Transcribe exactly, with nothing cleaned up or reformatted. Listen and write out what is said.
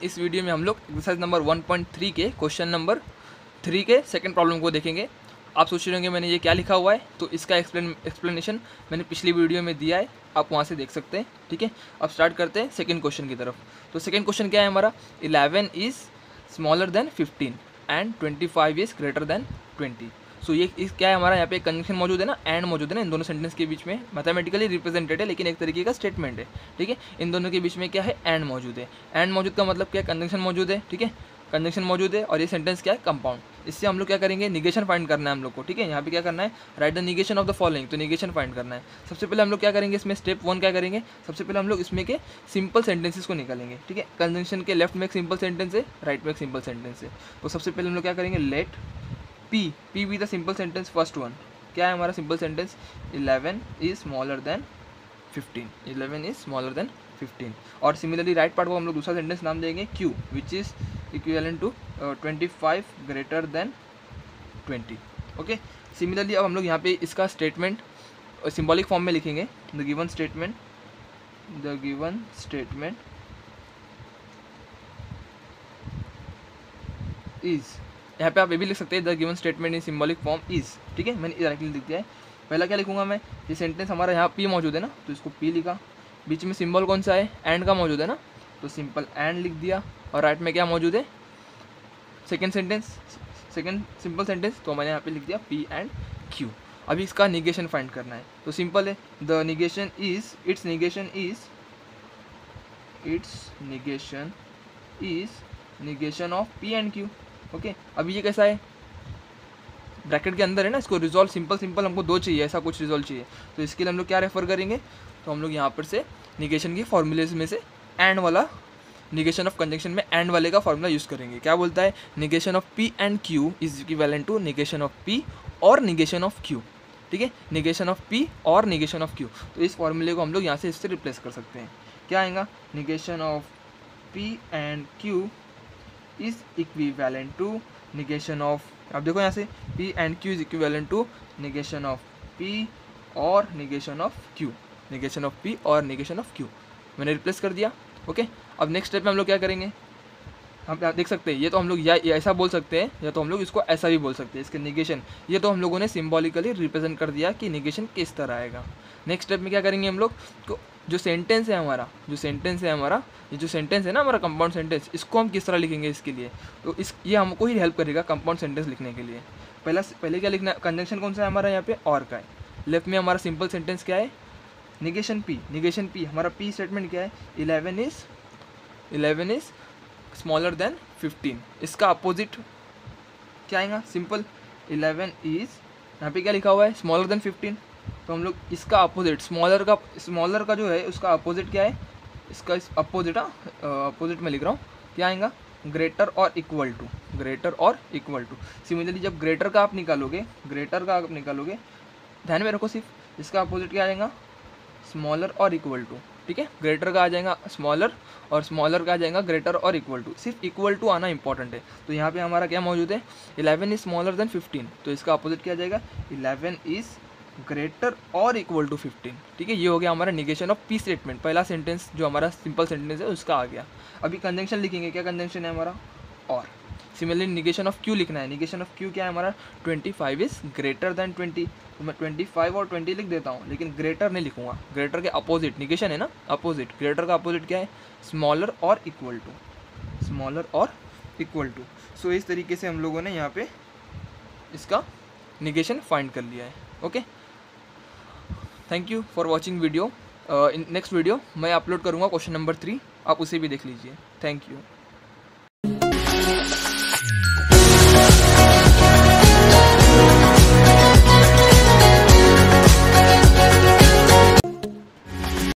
इस वीडियो में हम लोग exercise number one point three के क्वेश्चन नंबर थ्री के सेकंड प्रॉब्लम को देखेंगे। आप सोच रहे होंगे मैंने ये क्या लिखा हुआ है, तो इसका एक्सप्लेन एक्सप्लेनेशन मैंने पिछली वीडियो में दिया है, आप वहाँ से देख सकते हैं। ठीक है, अब स्टार्ट करते हैं सेकंड क्वेश्चन की तरफ। तो सेकंड क्वेश्चन क्या है हमारा, eleven is smaller than fifteen and twenty five is greater than twenty. So ये इस क्या है हमारा, यहाँ पे कंजंक्शन मौजूद है ना, एंड मौजूद है ना, इन दोनों सेंटेंस के बीच में मैथमेटिकली रिप्रेजेंटेड है, लेकिन एक तरीके का स्टेटमेंट है। ठीक है, इन दोनों के बीच में क्या है, एंड मौजूद है। एंड मौजूद का मतलब क्या है, कंजंक्शन मौजूद है। ठीक है, कंजंक्शन मौजूद है और ये सेंटेंस क्या है, कंपाउंड। इससे हम लोग क्या करेंगे, निगेशन फाइंड करना है हम लोग को। ठीक है, यहाँ पे क्या करना है, write the negation of the following, तो निगेशन फाइंड करना है। सबसे पहले हम लोग क्या करेंगे, इसमें स्टेप वन क्या करेंगे, सबसे पहले हम लोग इसमें के सिंपल सेंटेंसेस को निकालेंगे। ठीक है, कंजंक्शन के लेफ्ट में एक सिंपल सेंटेंस है, राइट में एक सिंपल सेंटेंस है। तो सबसे पहले हम लोग क्या करेंगे, let P P be the simple sentence first one। क्या है हमारा simple sentence, eleven is smaller than fifteen, eleven is smaller than fifteen. और सिमिलरली राइट पार्ट को हम लोग दूसरा सेंटेंस नाम देंगे Q which is equivalent to twenty five greater than twenty. Okay, similarly अब हम लोग यहाँ पे इसका स्टेटमेंट सिंबॉलिक फॉर्म में लिखेंगे। The given statement the given statement is, यहाँ पे आप ये भी लिख सकते हैं, the given statement in symbolic form is. ठीक है, मैंने डायरेक्टली लिख दिया है। पहला क्या लिखूंगा मैं, ये सेंटेंस हमारा यहाँ पी मौजूद है ना, तो इसको पी लिखा। बीच में सिंबल कौन सा है, एंड का मौजूद है ना, तो सिंपल एंड लिख दिया। और राइट में क्या मौजूद है, second sentence, second simple sentence, तो मैंने यहाँ पे लिख दिया पी एंड क्यू। अभी इसका निगेशन फाइंड करना है, तो सिंपल है, the negation is, it's negation is, it's negation is negation of P and Q. Okay, अभी ये कैसा है, ब्रैकेट के अंदर है ना, इसको रिजॉल्व सिंपल सिंपल हमको दो चाहिए, ऐसा कुछ रिजॉल्व चाहिए। तो इसके लिए हम लोग क्या रेफर करेंगे, तो हम लोग यहाँ पर से निगेशन की फॉर्मूलेज में से एंड वाला, निगेशन ऑफ कंजंक्शन में एंड वाले का फॉर्मूला यूज़ करेंगे। क्या बोलता है, negation of P and Q is equivalent to negation of P और निगेशन ऑफ क्यू। ठीक है, निगेशन ऑफ पी और निगेशन ऑफ क्यू, तो इस फॉर्मूले को हम लोग यहाँ से इससे रिप्लेस कर सकते हैं। क्या आएगा, negation of P and Q is equivalent to negation of, अब देखो यहाँ से P and Q is equivalent to negation of P और negation of Q, negation of P और निगेशन ऑफ Q मैंने रिप्लेस कर दिया। ओके, अब नेक्स्ट स्टेप में हम लोग क्या करेंगे, हम देख सकते हैं, ये तो हम लोग या ऐसा बोल सकते हैं, या तो हम लोग इसको ऐसा भी बोल सकते हैं, इसके निगेशन, ये तो हम लोगों ने सिम्बॉलिकली रिप्रेजेंट कर दिया कि निगेशन किस तरह आएगा। नेक्स्ट स्टेप में क्या करेंगे हम लोग, तो जो सेंटेंस है हमारा, जो सेंटेंस है हमारा, ये जो सेंटेंस है ना हमारा कंपाउंड सेंटेंस, इसको हम किस तरह लिखेंगे इसके लिए, तो इस ये हमको ही हेल्प करेगा कंपाउंड सेंटेंस लिखने के लिए। पहला पहले क्या लिखना है, कंजंक्शन कौन सा है हमारा यहाँ पे, और का है। लेफ्ट में हमारा सिंपल सेंटेंस क्या है, निगेशन पी, निगेशन पी हमारा पी स्टेटमेंट क्या है, eleven is eleven is smaller than fifteen. इसका अपोजिट क्या आएगा, सिंपल इलेवन इज, यहाँ पे क्या लिखा हुआ है, स्मॉलर देन फिफ्टीन, तो हम लोग इसका अपोजिट, स्मॉलर का स्मॉलर का जो है उसका अपोजिट क्या है, इसका इस अपोजिट, हाँ अपोजिट में लिख रहा हूँ, क्या आएगा, ग्रेटर और इक्वल टू, ग्रेटर और इक्वल टू। सिमिलरली जब ग्रेटर का आप निकालोगे, ग्रेटर का आप निकालोगे, ध्यान में रखो सिर्फ, इसका अपोजिट क्या आएगा, स्मॉलर और इक्वल टू। ठीक है, ग्रेटर का आ जाएगा स्मॉलर और स्मॉलर का आ जाएगा ग्रेटर और इक्वल टू, सिर्फ इक्वल टू आना इंपॉर्टेंट है। तो यहाँ पे हमारा क्या मौजूद है, eleven is smaller than fifteen, तो इसका अपोजिट क्या आ जाएगा, इलेवन इज ग्रेटर और इक्वल टू फिफ्टीन। ठीक है, ये हो गया हमारा निगेशन ऑफ पी स्टेटमेंट, पहला सेंटेंस जो हमारा सिंपल सेंटेंस है उसका आ गया। अभी कंजंक्शन लिखेंगे, क्या कंजंक्शन है हमारा, और। सिमिलरली निगेशन ऑफ क्यू लिखना है, निगेशन ऑफ क्यू क्या है हमारा, twenty five is greater than twenty, तो मैं ट्वेंटी फाइव और ट्वेंटी लिख देता हूँ, लेकिन ग्रेटर नहीं लिखूंगा, ग्रेटर के अपोजिट, निगेशन है ना, अपोजिट, ग्रेटर का अपोजिट क्या है, स्मॉलर और इक्वल टू, स्मॉलर और इक्वल टू। सो इस तरीके से हम लोगों ने यहाँ पे इसका निगेशन फाइंड कर लिया है। Okay, thank you for watching video. In next video मैं अपलोड करूँगा क्वेश्चन नंबर थ्री, आप उसे भी देख लीजिए। Thank you.